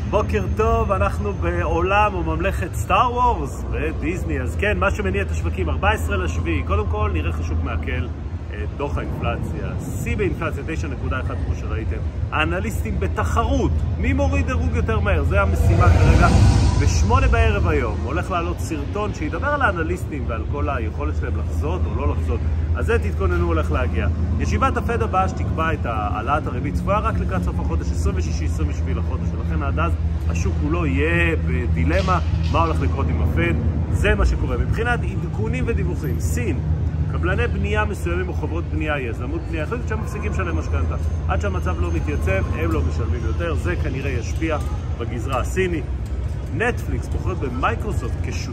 בוקר טוב, אנחנו בעולם או ממלכת סטאר וורס ודיסני. אז כן, מה שמניע את השווקים, 14/7. קודם כל נראה חשוק מעכל דוח האינפלציה, שיא באינפלציה 9.1 כמו שראיתם. האנליסטים בתחרות, מי מוריד דירוג יותר מהר, זה המשימה כרגע. ב8 בערב היום הולך לעלות סרטון שידבר על האנליסטים ועל כל היכולת שלהם לחזות או לא לחזות. אז זה תתכוננו, הולך להגיע. ישיבת הפד הבאה שתקבע את העלאת הריבית צפויה רק לקראת סוף החודש, 26-27 לחודש, ולכן עד אז השוק כולו יהיה בדילמה מה הולך לקרות עם הפד. זה מה שקורה. מבחינת עדכונים ודיווחים, סין, קבלני בנייה מסוימים או חברות בנייה, יזמות בנייה, החליטו שהם מפסיקים לשלם משכנתא. עד שהמצב לא מתייצב, הם לא משלמים יותר. זה כנראה ישפיע בגזרה הסינית. נטפליקס בוחרת במייקרוסופט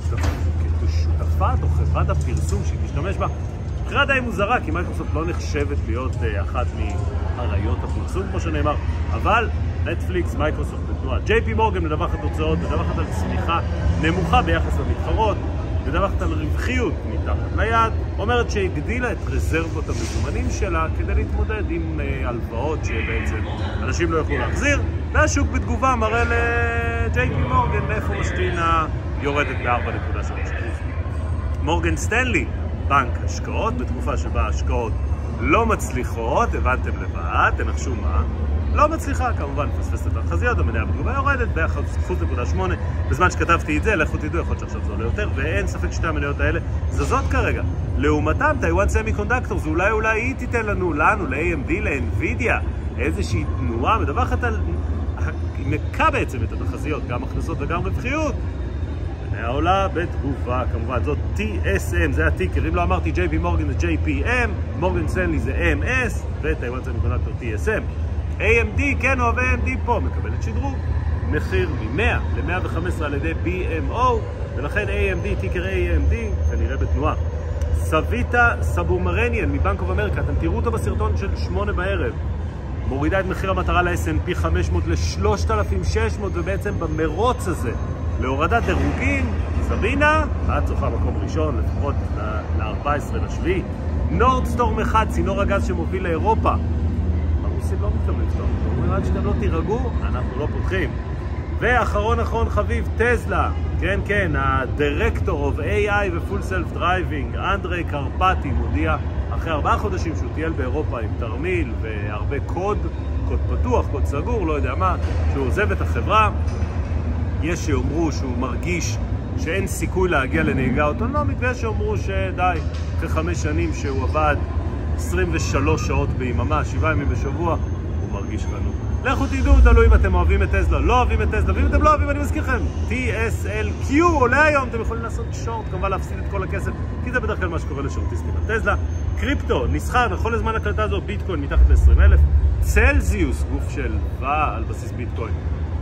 כשותפת או חברת הפרסום שהיא תשתמש בה. בחירה די מוזרה, כי מייקרוסופט לא נחשבת להיות אחת מהריות הפרסום, כמו שנאמר. אבל נטפליקס, מייקרוסופט בתנועה. JP מורגן מדווחת תוצאות, מדווחת על צמיחה נמוכה ביחס למתחרות, מדווחת על רווחיות מתחת ליד, אומרת שהגדילה את רזרבות המזומנים שלה כדי להתמודד עם הלוואות שבעצם אנשים לא יוכלו להחזיר, והשוק בתגובה מראה ל-JP מורגן מאיפה משתינה יורדת ב-4.3%. מורגן סטנלי, בנק השקעות, בתקופה שבה ההשקעות לא מצליחות, הבנתם לבד, תנחשו מה? לא מצליחה, כמובן, פספסת את התחזיות, המניה בתגובה יורדת ב-1.8%. בזמן שכתבתי את זה, לכו תדעו, יכול להיות שעכשיו זה עולה יותר, ואין ספק שתי המניות האלה זזות כרגע. לעומתם, טיואן סמי-קונדקטור, זה אולי היא תיתן לנו, ל-AMD, ל-NVIDIA, איזושהי תנועה, מדווחת על, מכה בעצם את התחזיות, גם הכנסות וגם רווחיות. מניה עולה בתגובה, כמובן, זאת TSM, זה הטיקר, אם לא אמרתי JP מורגן זה JPM, מורגן סטנלי זה MS, וטיואן סמי-קונדקטור TSM. AMD, כן, אוהב AMD פה, מקבלת שדרוג, מחיר מ-100 ל-115 על ידי BMO, ולכן AMD, טיקר AMD, כנראה בתנועה. סוויטה סבומרניאן מבנק אוף אמריקה, אתם תראו אותו בסרטון של 8 בערב, מורידה את מחיר המטרה ל-S&P 500 ל-3,600, ובעצם במרוץ הזה להורדת דירוגים, סבינה, את זוכה מקום ראשון, לפחות ל-14/7. נורדסטורם 1, צינור הגז שמוביל לאירופה, הרוסים לא מתכוונים לפתוח, אומרים עד שאתם לא תירגעו, אנחנו לא פותחים. ואחרון חביב, טסלה, כן, הדירקטור of AI ו-Full Self Driving, אנדרי קרפטי, מודיע אחרי 4 חודשים שהוא טייל באירופה עם תרמיל והרבה קוד פתוח, קוד סגור, לא יודע מה, שהוא עוזב את החברה. יש שאומרו שהוא מרגיש שאין סיכוי להגיע לנהיגה אוטונומית, ויש שאומרו שדי, אחרי 5 שנים שהוא עבד 23 שעות ביממה, 7 ימים בשבוע, הוא מרגיש לנו. לכו תדעו, תלוי אם אתם אוהבים את טסלה, לא אוהבים את טסלה, ואם אתם לא אוהבים, אני מזכיר לכם, TSLQ עולה היום, אתם יכולים לעשות שורט, כמובן להפסיד את כל הכסף, כי זה בדרך כלל מה שקורה לשורטיסטים בטסלה. קריפטו, נסחר, בכל הזמן הקלטה הזו, ביטקוין מתחת ל-20,000, צלזיוס, גוף של על בסיס ביטקוין,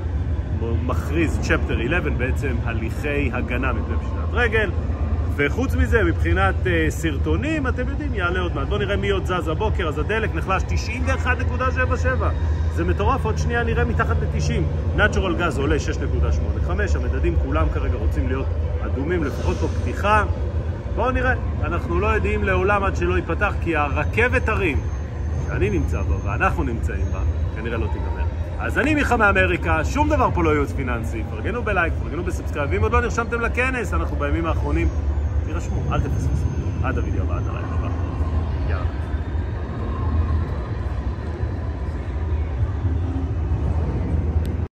מכריז צ'פטר 11, בעצם הליכי הגנה מפני פשיטת רגל. וחוץ מזה, מבחינת סרטונים, אתם יודעים, יעלה עוד מעט. בואו נראה מי עוד זז הבוקר. אז הדלק נחלש 91.77. זה מטורף, עוד שנייה נראה מתחת ל-90. נאצ'ורל גז עולה 6.85. המדדים כולם כרגע רוצים להיות אדומים, לפחות פה פתיחה. בואו נראה, אנחנו לא יודעים לעולם עד שלא ייפתח, כי הרכבת הרים שאני נמצא בה ואנחנו נמצאים בה, כנראה לא תיגמר. אז אני מיכה מאמריקה, שום דבר פה לא ייעוץ פיננסי. פרגנו בלייק, פרגנו בסאבסקרייב. ואם עוד לא נרשמתם לכנס, אנחנו בימים האחרונים, תירשמו, אל תפספסו. עד הוידאו הבא, עד הלייק.